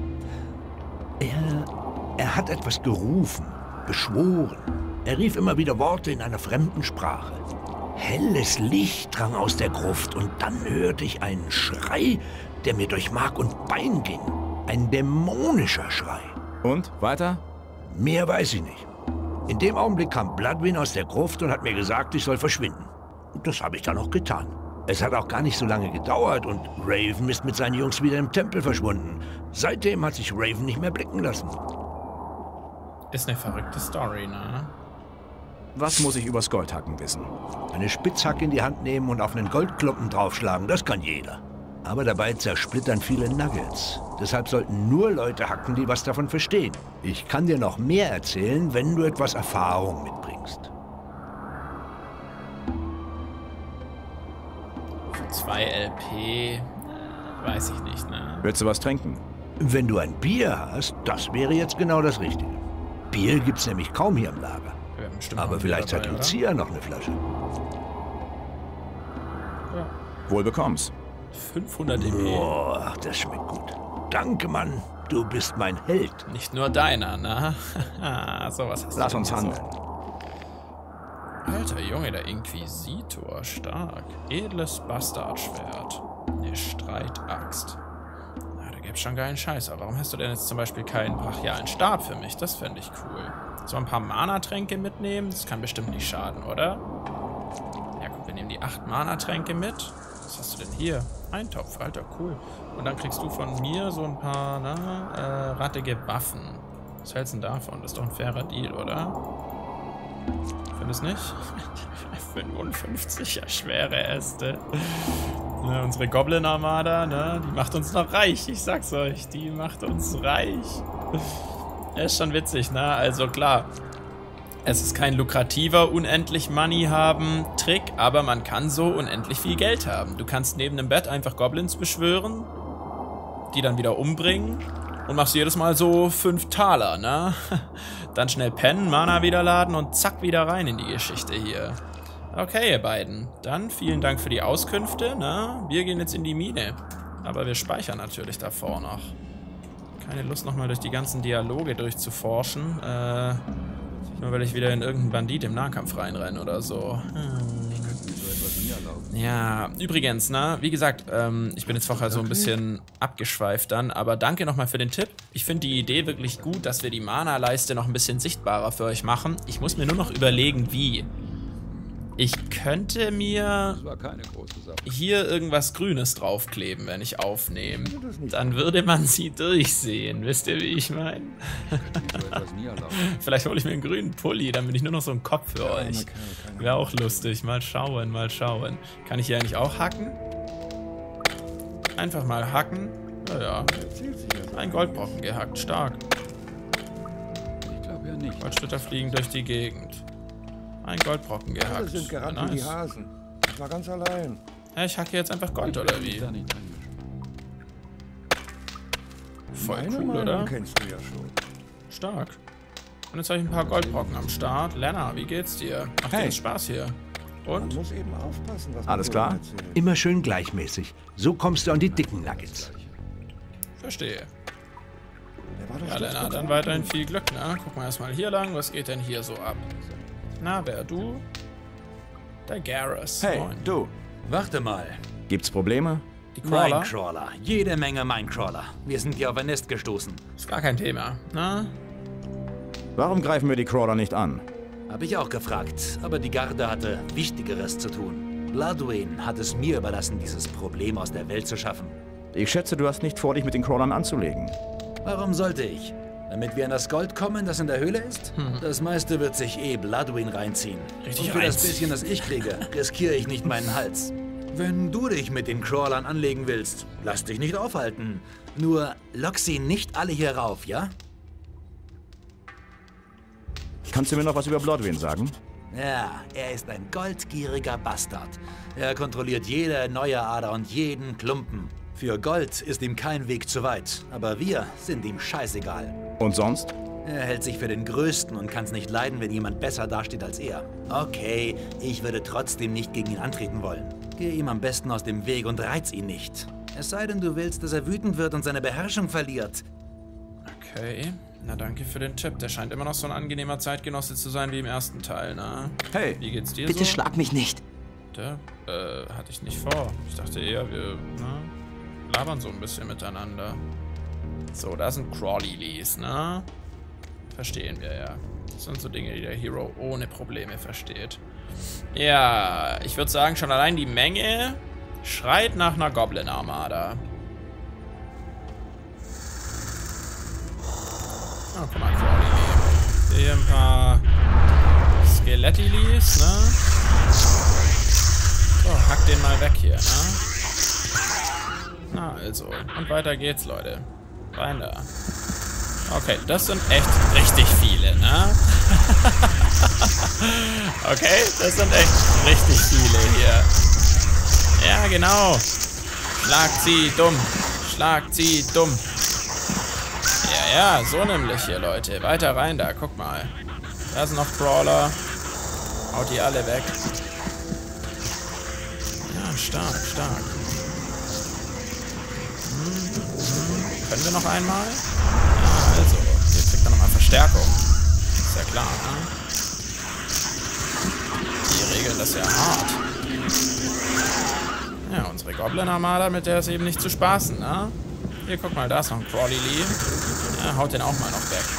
Er, er hat etwas gerufen, beschworen. Er rief immer wieder Worte in einer fremden Sprache. Helles Licht drang aus der Gruft und dann hörte ich einen Schrei, der mir durch Mark und Bein ging. Ein dämonischer Schrei. Und? Weiter? Mehr weiß ich nicht. In dem Augenblick kam Bloodwind aus der Gruft und hat mir gesagt, ich soll verschwinden. Und das habe ich dann auch getan. Es hat auch gar nicht so lange gedauert und Raven ist mit seinen Jungs wieder im Tempel verschwunden. Seitdem hat sich Raven nicht mehr blicken lassen. Ist eine verrückte Story, ne? Was muss ich übers Goldhacken wissen? Eine Spitzhacke in die Hand nehmen und auf einen Goldklumpen draufschlagen, das kann jeder. Aber dabei zersplittern viele Nuggets. Deshalb sollten nur Leute hacken, die was davon verstehen. Ich kann dir noch mehr erzählen, wenn du etwas Erfahrung mitbringst. zwei L P, weiß ich nicht, ne? Willst du was trinken? Wenn du ein Bier hast, das wäre jetzt genau das Richtige. Bier gibt's nämlich kaum hier im Lager. Aber vielleicht hat Lucia noch eine Flasche. Ja. Wohl bekomm's. fünfhundert E P. Boah, das schmeckt gut. Danke, Mann. Du bist mein Held. Nicht nur deiner, ne? Sowas hast du. Lass uns handeln. Alter Junge, der Inquisitor. Stark. Edles Bastardschwert. Eine Streitaxt. Na, da gibt's schon geilen Scheiß. Aber warum hast du denn jetzt zum Beispiel keinen brachialen Stab für mich? Das fände ich cool. So ein paar Mana-Tränke mitnehmen? Das kann bestimmt nicht schaden, oder? Ja, guck, wir nehmen die acht Mana-Tränke mit. Was hast du denn hier? Eintopf, Alter, cool. Und dann kriegst du von mir so ein paar, na, äh, rattige Waffen. Was hältst du denn davon? Das ist doch ein fairer Deal, oder? Findest nicht? fünfundfünfzig, ja, schwere Äste. Ne, unsere Goblin-Armada, ne, die macht uns noch reich, ich sag's euch. Die macht uns reich. Ist schon witzig, ne? Also klar, es ist kein lukrativer unendlich Money haben Trick, aber man kann so unendlich viel Geld haben. Du kannst neben dem Bett einfach Goblins beschwören, die dann wieder umbringen und machst jedes Mal so fünf Taler, ne? Dann schnell pennen, Mana wieder laden und zack, wieder rein in die Geschichte hier. Okay, ihr beiden. Dann vielen Dank für die Auskünfte, ne? Wir gehen jetzt in die Mine. Aber wir speichern natürlich davor noch. Keine Lust, nochmal durch die ganzen Dialoge durchzuforschen. Äh, nur weil ich wieder in irgendeinen Bandit im Nahkampf reinrenne oder so. Hm. Ja, übrigens, ne, wie gesagt, ähm, ich bin jetzt vorher so ein bisschen abgeschweift dann, aber danke nochmal für den Tipp. Ich finde die Idee wirklich gut, dass wir die Mana-Leiste noch ein bisschen sichtbarer für euch machen. Ich muss mir nur noch überlegen, wie. Ich könnte mir hier irgendwas Grünes draufkleben, wenn ich aufnehme. Dann würde man sie durchsehen. Wisst ihr, wie ich meine? Vielleicht hole ich mir einen grünen Pulli, dann bin ich nur noch so ein Kopf für euch. Wäre auch lustig. Mal schauen, mal schauen. Kann ich hier eigentlich auch hacken? Einfach mal hacken. Naja. Ein Goldbrocken gehackt. Stark. Goldsplitter fliegen durch die Gegend. Ein Goldbrocken gehackt. Das sind gerannt wie die Hasen. Ich war ganz allein. Ja, ich hacke jetzt einfach Gold, oder wie? Voll cool, oder? Kennst du ja schon. Stark. Und jetzt habe ich ein paar Goldbrocken am Start. Lena, wie geht's dir? Macht dir Spaß hier? Und? Man muss eben aufpassen, was Alles klar? Immer schön gleichmäßig. So kommst du an die dicken Nuggets. Verstehe. Ja, Lena, dann weiterhin viel Glück, ne? Guck mal erstmal hier lang. Was geht denn hier so ab? Na, wer du? Der Garrus. Hey, Moin. du. Warte mal. Gibt's Probleme? Die Crawler? Minecrawler. Jede Menge Minecrawler. Wir sind hier auf ein Nest gestoßen. Ist gar kein Thema, ne? Warum greifen wir die Crawler nicht an? Hab ich auch gefragt, aber die Garde hatte Wichtigeres zu tun. Bloodwayne hat es mir überlassen, dieses Problem aus der Welt zu schaffen. Ich schätze, du hast nicht vor, dich mit den Crawlern anzulegen. Warum sollte ich? Damit wir an das Gold kommen, das in der Höhle ist? Hm. Das meiste wird sich eh Bloodwayne reinziehen. Richtig. Und für das bisschen, das ich kriege, riskiere ich nicht meinen Hals. Wenn du dich mit den Crawlern anlegen willst, lass dich nicht aufhalten. Nur lock sie nicht alle hier rauf, ja? Kannst du mir noch was über Bloodwayne sagen? Ja, er ist ein goldgieriger Bastard. Er kontrolliert jede neue Ader und jeden Klumpen. Für Gold ist ihm kein Weg zu weit, aber wir sind ihm scheißegal. Und sonst? Er hält sich für den Größten und kann es nicht leiden, wenn jemand besser dasteht als er. Okay, ich würde trotzdem nicht gegen ihn antreten wollen. Geh ihm am besten aus dem Weg und reiz ihn nicht. Es sei denn, du willst, dass er wütend wird und seine Beherrschung verliert. Okay, na danke für den Tipp. Der scheint immer noch so ein angenehmer Zeitgenosse zu sein wie im ersten Teil, ne? Hey, wie geht's dir bitte so? schlag mich nicht. Bitte? Äh, hatte ich nicht vor. Ich dachte eher, wir, ne? labern so ein bisschen miteinander. So, da sind Crawlies, ne? Verstehen wir ja. Das sind so Dinge, die der Hero ohne Probleme versteht. Ja, ich würde sagen, schon allein die Menge schreit nach einer Goblin-Armada. Oh, guck mal, Crawly. Hier ein paar Skelettilis, ne? So, hack den mal weg hier, ne? Na, also. Und weiter geht's, Leute. Rein da. Okay, das sind echt richtig viele, ne? Okay, das sind echt richtig viele hier. Ja, genau. Schlagt sie dumm. Schlagt sie dumm. Ja, ja, so nämlich hier, Leute. Weiter rein da, guck mal. Da sind noch Crawler. Haut die alle weg. Ja, stark, stark. Können wir noch einmal? Ja, also. Hier kriegt er nochmal Verstärkung. Ist ja klar, ne? Die regeln das ja hart. Ja, unsere Goblin-Armada, mit der ist eben nicht zu spaßen, ne? Hier, guck mal, da ist noch ein Crawly Lee. Ja, haut den auch mal noch weg.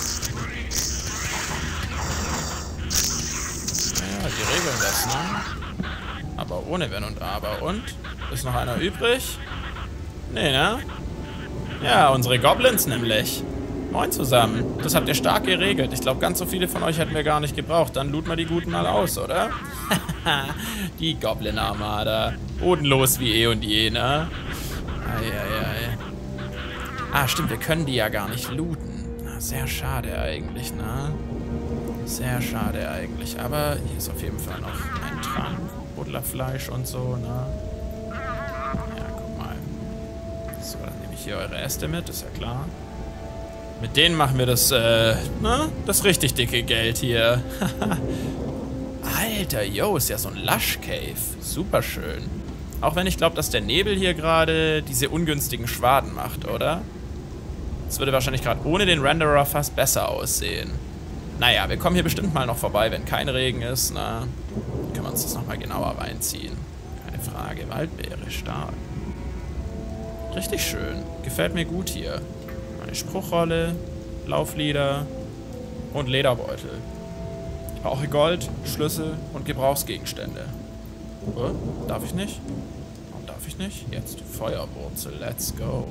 Ja, die regeln das, ne? Aber ohne Wenn und Aber. Und? Ist noch einer übrig? Nee, ne? Ja, unsere Goblins nämlich. Moin zusammen. Das habt ihr stark geregelt. Ich glaube, ganz so viele von euch hätten wir gar nicht gebraucht. Dann looten wir die Guten mal aus, oder? Die Goblin-Armada. Bodenlos wie eh und je, ne? Eieiei. Ah, stimmt, wir können die ja gar nicht looten. Na, sehr schade eigentlich, ne? Sehr schade eigentlich. Aber hier ist auf jeden Fall noch ein Trank, Buddlerfleisch und so, ne? Ja, guck mal. So, dann nehme ich hier eure Äste mit, ist ja klar. Mit denen machen wir das, äh, ne? Das richtig dicke Geld hier. Alter, yo, ist ja so ein Lush Cave. Super schön. Auch wenn ich glaube, dass der Nebel hier gerade diese ungünstigen Schwaden macht, oder? Das würde wahrscheinlich gerade ohne den Renderer fast besser aussehen. Naja, wir kommen hier bestimmt mal noch vorbei, wenn kein Regen ist. Na, können wir uns das nochmal genauer reinziehen. Keine Frage. Waldbeere, stark. Richtig schön. Gefällt mir gut hier. Eine Spruchrolle, Lauflieder und Lederbeutel. Ich brauche Gold, Schlüssel und Gebrauchsgegenstände. Oh, darf ich nicht? Warum darf ich nicht? Jetzt Feuerwurzel. Let's go.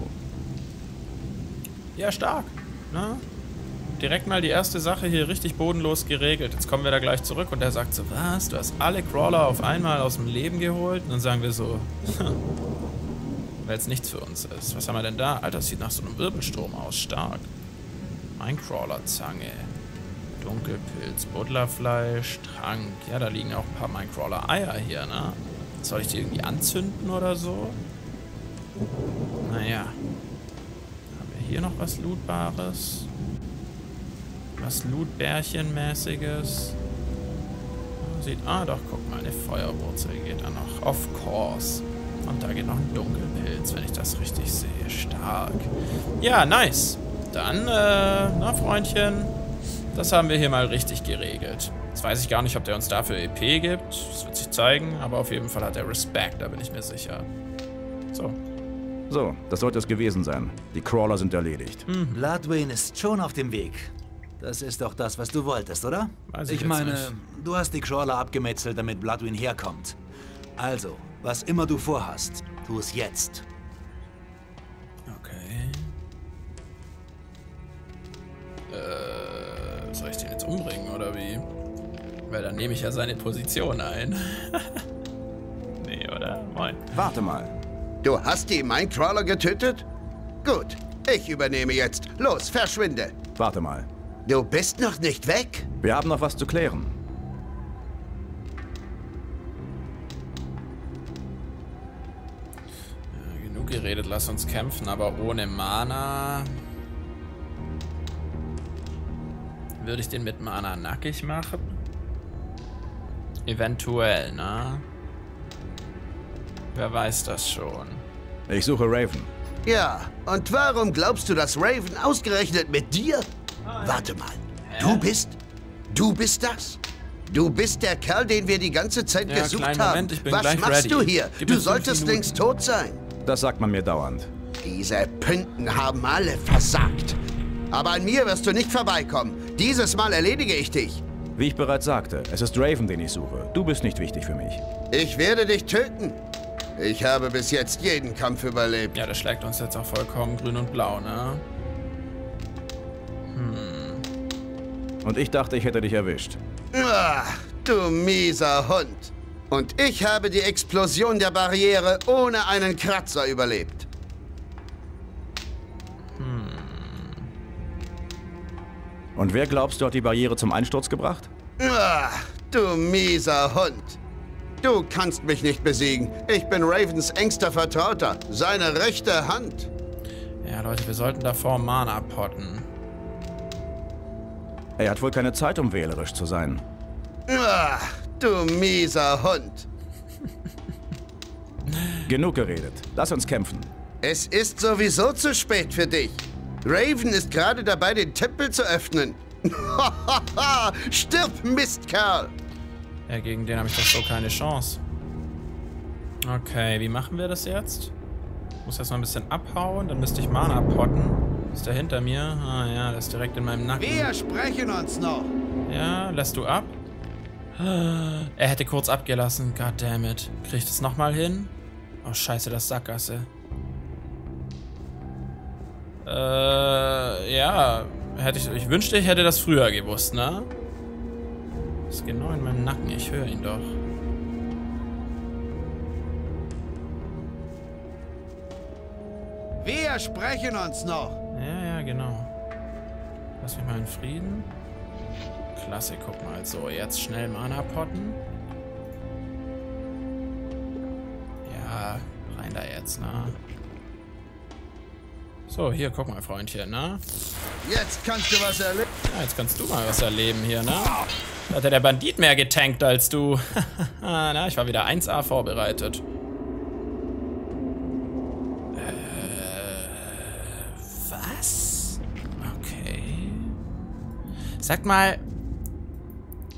Ja, stark. Na? Direkt mal die erste Sache hier richtig bodenlos geregelt. Jetzt kommen wir da gleich zurück und er sagt so, was? Du hast alle Crawler auf einmal aus dem Leben geholt? Und dann sagen wir so, weil es nichts für uns ist. Was haben wir denn da? Alter, das sieht nach so einem Wirbelsturm aus. Stark. Minecrawler-Zange. Dunkelpilz, Buddlerfleisch, Trank. Ja, da liegen auch ein paar Minecrawler-Eier hier, ne? Soll ich die irgendwie anzünden oder so? Naja. Haben wir hier noch was Lootbares? Was Lootbärchenmäßiges? Sieht, ah doch, guck mal, eine Feuerwurzel geht da noch. Of course. Und da geht noch ein Dunkelpilz, wenn ich das richtig sehe. Stark. Ja, nice. Dann, äh, na Freundchen, das haben wir hier mal richtig geregelt. Jetzt weiß ich gar nicht, ob der uns dafür E P gibt. Das wird sich zeigen, aber auf jeden Fall hat er Respekt, da bin ich mir sicher. So. So, das sollte es gewesen sein. Die Crawler sind erledigt. Mhm. Bloodwayne ist schon auf dem Weg. Das ist doch das, was du wolltest, oder? Weiß ich ich meine, nicht. du hast die Crawler abgemetzelt, damit Bloodwayne herkommt. Also, was immer du vorhast, tu es jetzt. Okay. Äh, soll ich den jetzt umbringen, oder wie? Weil dann nehme ich ja seine Position ein. Nee, oder? Moin. Warte mal. Du hast die Minecrawler getötet? Gut, ich übernehme jetzt. Los, verschwinde. Warte mal. Du bist noch nicht weg? Wir haben noch was zu klären. Ja, genug geredet, lass uns kämpfen, aber ohne Mana. Würde ich den mit Mana nackig machen? Eventuell, ne? Wer weiß das schon. Ich suche Raven. Ja, und warum glaubst du, dass Raven ausgerechnet mit dir? Warte mal, du bist, du bist das? Du bist der Kerl, den wir die ganze Zeit Ja, gesucht kleinen haben. Moment, ich bin Was gleich machst ready. du hier? Gib Du mir fünf solltest Minuten. längst tot sein. Das sagt man mir dauernd. Diese Pünten haben alle versagt. Aber an mir wirst du nicht vorbeikommen. Dieses Mal erledige ich dich. Wie ich bereits sagte, es ist Raven, den ich suche. Du bist nicht wichtig für mich. Ich werde dich töten. Ich habe bis jetzt jeden Kampf überlebt. Ja, das schlägt uns jetzt auch vollkommen grün und blau, ne? Hm. Und ich dachte, ich hätte dich erwischt. Ah, du mieser Hund. Und ich habe die Explosion der Barriere ohne einen Kratzer überlebt. Hm. Und wer glaubst du, hat die Barriere zum Einsturz gebracht? Ah, du mieser Hund. Du kannst mich nicht besiegen. Ich bin Ravens engster Vertrauter. Seine rechte Hand. Ja, Leute, wir sollten davor Mana potten. Er hat wohl keine Zeit, um wählerisch zu sein. Ah, du mieser Hund. Genug geredet. Lass uns kämpfen. Es ist sowieso zu spät für dich. Raven ist gerade dabei, den Tempel zu öffnen. Stirb, Mistkerl! Ja, gegen den habe ich doch so keine Chance. Okay, wie machen wir das jetzt? Ich muss erstmal ein bisschen abhauen, dann müsste ich Mana potten. Ist der hinter mir? Ah ja, der ist direkt in meinem Nacken. Wir sprechen uns noch. Ja, lässt du ab? Er hätte kurz abgelassen. Goddammit. Krieg ich das nochmal hin? Oh, scheiße, das ist Sackgasse. Äh, ja. Hätte ich, ich wünschte, ich hätte das früher gewusst, ne? Ist genau in meinem Nacken. Ich höre ihn doch. Wir sprechen uns noch. Ja, ja, genau. Lass mich mal in Frieden. Klasse, guck mal. So, jetzt schnell Mana potten. Ja, rein da jetzt, ne? So, hier, guck mal, Freundchen, ne? Jetzt kannst du was erleben. Ja, jetzt kannst du mal was erleben hier, ne? Da hat ja der Bandit mehr getankt als du. Na, ich war wieder eins A vorbereitet. Äh, was? Okay. Sag mal,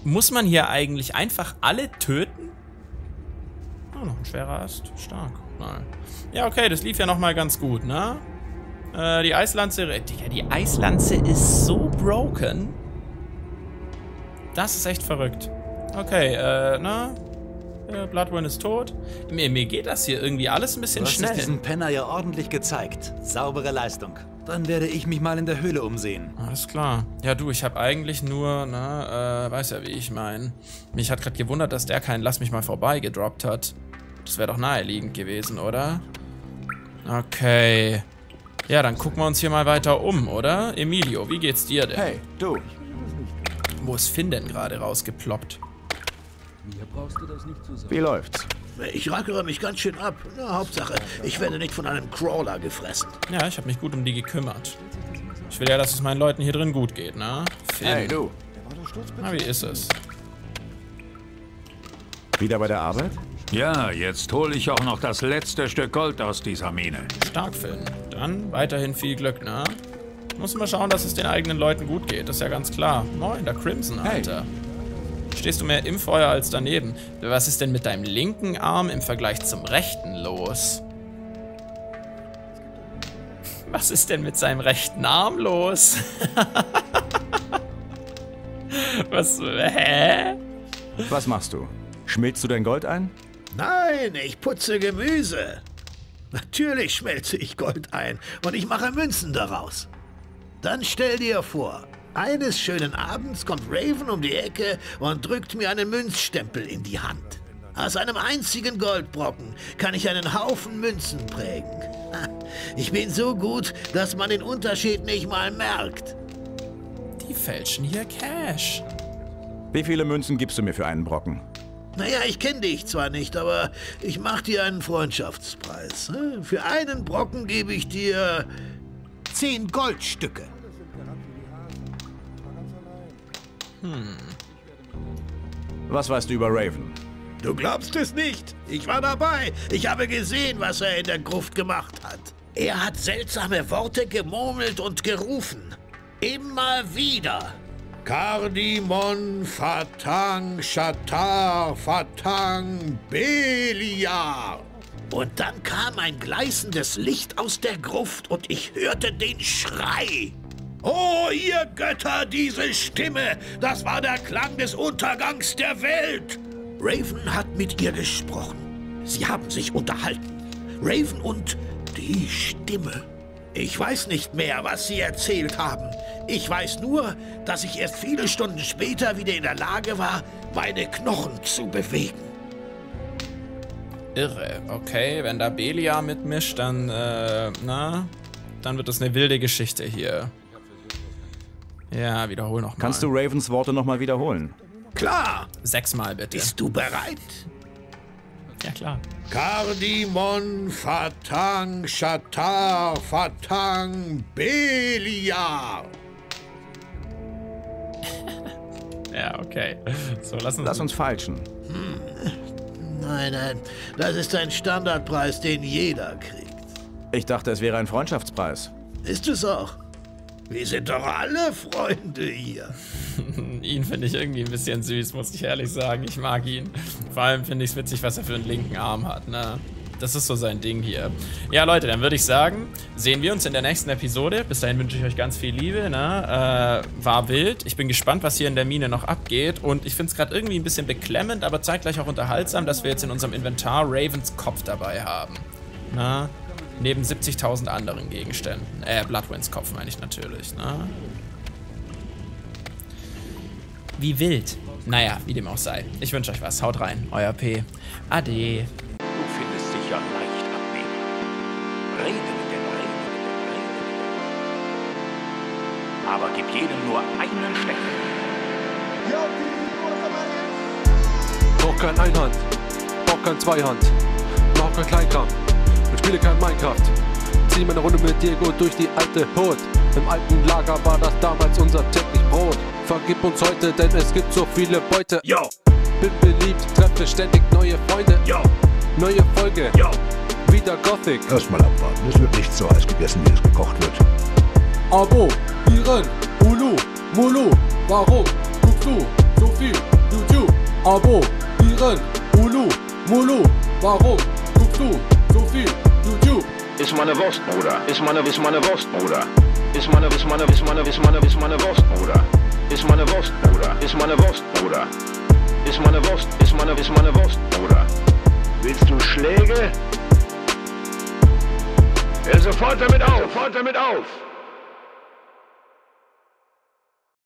Muss man hier eigentlich einfach alle töten? Oh, noch ein schwerer Ast. Stark. Nein. Ja, okay, das lief ja nochmal ganz gut, ne? Äh, die Eislanze... Digga, die Eislanze ist so broken. Das ist echt verrückt. Okay, äh, na? Äh, Bloodwind ist tot. Mir, mir geht das hier irgendwie alles ein bisschen du hast schnell. Du hast diesen Penner ja ordentlich gezeigt. Saubere Leistung. Dann werde ich mich mal in der Höhle umsehen. Alles klar. Ja, du, ich habe eigentlich nur, na, äh, weiß ja, wie ich meine. Mich hat gerade gewundert, dass der keinen Lass mich mal vorbei gedroppt hat. Das wäre doch naheliegend gewesen, oder? Okay. Ja, dann gucken wir uns hier mal weiter um, oder? Emilio, wie geht's dir denn? Hey, du. Wo ist Finn denn gerade rausgeploppt? Mir brauchst du das nicht zu sagen. Wie läuft's? Ich rackere mich ganz schön ab. Na, Hauptsache, ich werde nicht von einem Crawler gefressen. Ja, ich habe mich gut um die gekümmert. Ich will ja, dass es meinen Leuten hier drin gut geht, ne? Finn. Hey, du. Na, wie ist es? Wieder bei der Arbeit? Ja, jetzt hole ich auch noch das letzte Stück Gold aus dieser Mine. Stark, Finn. Dann weiterhin viel Glück, ne? Muss mal schauen, dass es den eigenen Leuten gut geht. Das ist ja ganz klar. Moin, der Crimson, Alter. Hey. Stehst du mehr im Feuer als daneben? Was ist denn mit deinem linken Arm im Vergleich zum rechten los? Was ist denn mit seinem rechten Arm los? Was, hä? Was machst du? Schmilzt du dein Gold ein? Nein, ich putze Gemüse. Natürlich schmelze ich Gold ein und ich mache Münzen daraus. Dann stell dir vor, eines schönen Abends kommt Raven um die Ecke und drückt mir einen Münzstempel in die Hand. Aus einem einzigen Goldbrocken kann ich einen Haufen Münzen prägen. Ich bin so gut, dass man den Unterschied nicht mal merkt. Die fälschen hier Cash. Wie viele Münzen gibst du mir für einen Brocken? Naja, ich kenne dich zwar nicht, aber ich mach dir einen Freundschaftspreis. Für einen Brocken gebe ich dir zehn Goldstücke. Hm. Was weißt du über Raven? Du glaubst es nicht. Ich war dabei. Ich habe gesehen, was er in der Gruft gemacht hat. Er hat seltsame Worte gemurmelt und gerufen. Immer wieder. Kardimon, Fatang, Shatar, Fatang, Beliar. Und dann kam ein gleißendes Licht aus der Gruft und ich hörte den Schrei. Oh, ihr Götter, diese Stimme! Das war der Klang des Untergangs der Welt! Raven hat mit ihr gesprochen. Sie haben sich unterhalten. Raven und die Stimme. Ich weiß nicht mehr, was sie erzählt haben. Ich weiß nur, dass ich erst viele Stunden später wieder in der Lage war, meine Knochen zu bewegen. Irre. Okay, wenn da Beliar mitmischt, dann, äh, na, dann wird das eine wilde Geschichte hier. Ja, wiederhol nochmal. Kannst du Ravens Worte nochmal wiederholen? Klar. Sechsmal bitte. Bist du bereit? Ja, klar. Kardimon, Fatang, Shatar, Fatang, Beliar. Ja, okay. So, lass uns... Lass uns falschen. Hm. Nein, nein. Das ist ein Standardpreis, den jeder kriegt. Ich dachte, es wäre ein Freundschaftspreis. Ist es auch. Wir sind doch alle Freunde hier. Ihn finde ich irgendwie ein bisschen süß, muss ich ehrlich sagen. Ich mag ihn. Vor allem finde ich es witzig, was er für einen linken Arm hat, ne? Das ist so sein Ding hier. Ja, Leute, dann würde ich sagen, sehen wir uns in der nächsten Episode. Bis dahin wünsche ich euch ganz viel Liebe, ne? Äh, war wild. Ich bin gespannt, was hier in der Mine noch abgeht. Und ich finde es gerade irgendwie ein bisschen beklemmend, aber zeitgleich auch unterhaltsam, dass wir jetzt in unserem Inventar Ravens Kopf dabei haben. Na? Neben siebzigtausend anderen Gegenständen. Äh, Bloodwinds Kopf meine ich natürlich, ne? Wie wild. Naja, wie dem auch sei. Ich wünsche euch was. Haut rein. Euer P. Ade. Du findest dich ja leicht abnehmen. Rede mit dem, rede mit dem, rede mit dem. Aber gib jedem nur einen Stecher. Brauch kein Einhand, brauch kein Zweihand, brauch kein Kleinkram und spiele kein Minecraft. Zieh meine Runde mit Diego durch die alte Hut. Im alten Lager war das damals unser täglich Brot. Vergib uns heute, denn es gibt so viele Beute. Yo. Bin beliebt, treffe ständig neue Freunde. Yo. Neue Folge, Yo. Wieder Gothic. Erstmal abwarten, es wird nicht so heiß gegessen, wie es gekocht wird. Abo, Iren, Ulu, Mulu, warum guckst du so viel YouTube, abonnieren, Ulu, Mulu, warum guckst du so viel YouTube? Ist meine Wurst, Bruder, ist meine, ist meine Wurst, Bruder. Ist meine, ist meine, ist meine, ist meine, ist meine Wurst, Bruder. Ist meine Wurst, Bruder, ist meine Wurst, Bruder. Ist meine Wurst, ist meine, ist meine Wurst, Bruder. Willst du Schläge? Hör sofort damit auf, sofort damit auf!